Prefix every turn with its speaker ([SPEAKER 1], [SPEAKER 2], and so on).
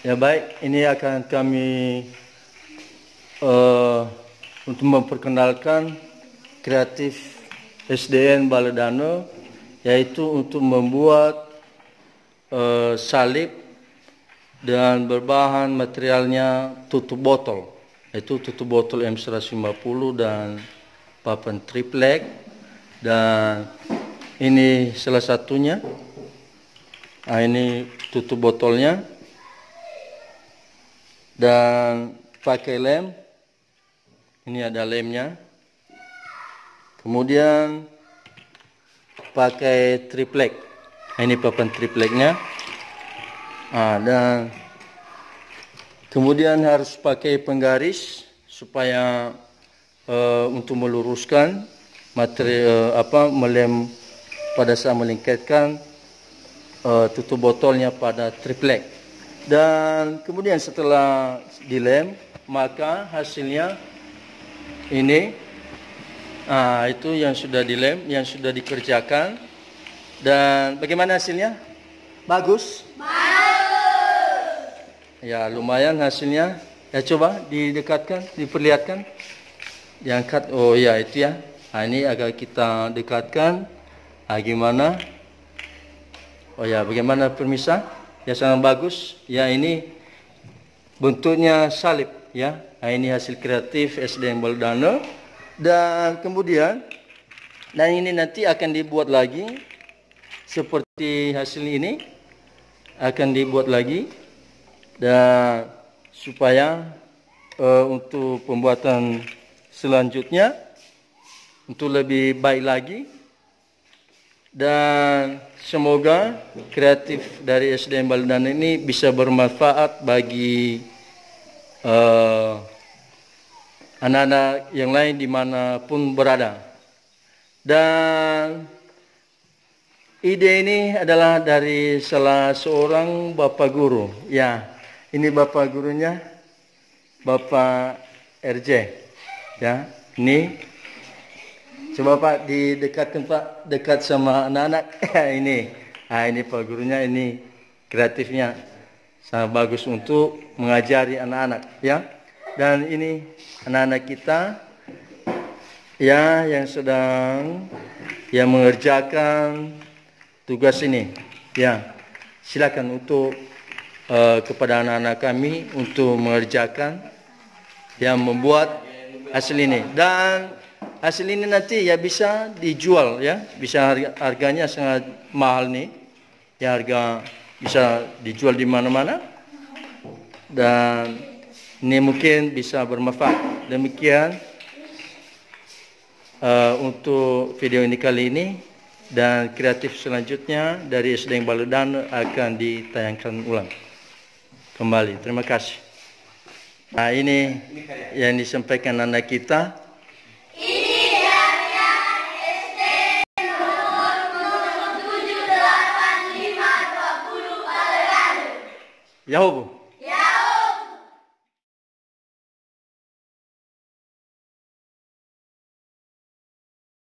[SPEAKER 1] Ya baik, ini akan kami untuk memperkenalkan kreatif SDN Baledano, yaitu untuk membuat salib dan berbahan materialnya tutup botol, yaitu tutup botol M150 dan papan triplek, dan ini salah satunya. Nah, ini tutup botolnya dan pakai lem. Ini ada lemnya. Kemudian pakai triplek. Ini papan tripleknya. Nah, dan kemudian harus pakai penggaris supaya untuk meluruskan material melem pada saat melingkatkan tutup botolnya pada triplek. Dan kemudian setelah dilem, maka hasilnya ini, itu yang sudah dilem, yang sudah dikerjakan. Dan bagaimana hasilnya? Bagus? Bagus. Ya, lumayan hasilnya. Ya, coba didekatkan, diperlihatkan. Diangkat. Oh ya, itu ya. Nah, ini agak kita dekatkan. Gimana? Oh ya, bagaimana pemirsa? Ya, sangat bagus. Ya, ini bentuknya salib ya. Nah, ini hasil kreatif SDN Baledano. Dan kemudian, dan ini nanti akan dibuat lagi seperti hasil ini, akan dibuat lagi, dan supaya untuk pembuatan selanjutnya untuk lebih baik lagi. Dan semoga kreatif dari SDN Baledano ini bisa bermanfaat bagi anak-anak yang lain dimanapun berada. Dan ide ini adalah dari salah seorang bapak guru. Ya, ini bapak gurunya, Bapak RJ. Ya, ini. Coba Pak didekatkan Pak, dekat sama anak-anak. Ini, ini Pak gurunya, ini kreatifnya sangat bagus untuk mengajari anak-anak ya. Dan ini anak-anak kita ya yang sedang mengerjakan tugas ini ya. Silakan untuk kepada anak-anak kami untuk mengerjakan yang membuat hasil ini. Dan hasil ini nanti ya bisa dijual ya, bisa harganya sangat mahal nih. Ya, harga bisa dijual di mana-mana. Dan ini mungkin bisa bermanfaat. Demikian untuk video ini kali ini, dan kreatif selanjutnya dari SDN Baledano akan ditayangkan ulang kembali. Terima kasih. Nah, ini yang disampaikan anak kita. Yahoo.